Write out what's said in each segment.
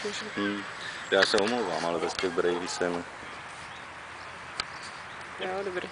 můžu. Já se omlouvám, ale bez těch brejlí jsem... Jo, dobrý.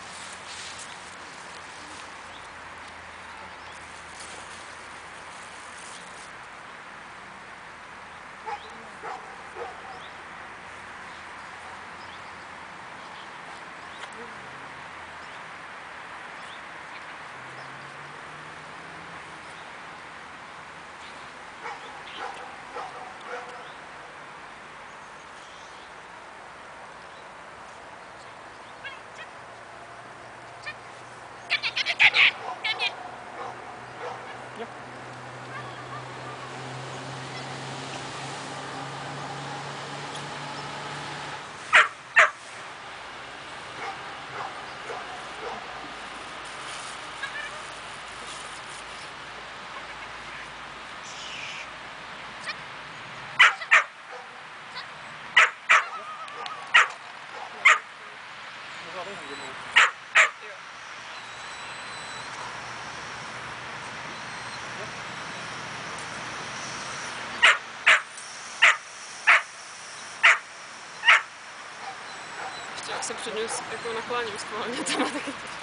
Jak se před ním jako nakláním schválně, to má taky to.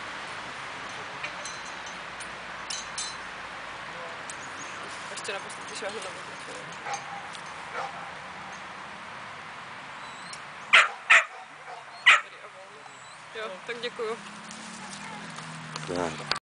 Ještě naposled, když šáhnu na mikrofon. Jo, tak děkuju. Tak.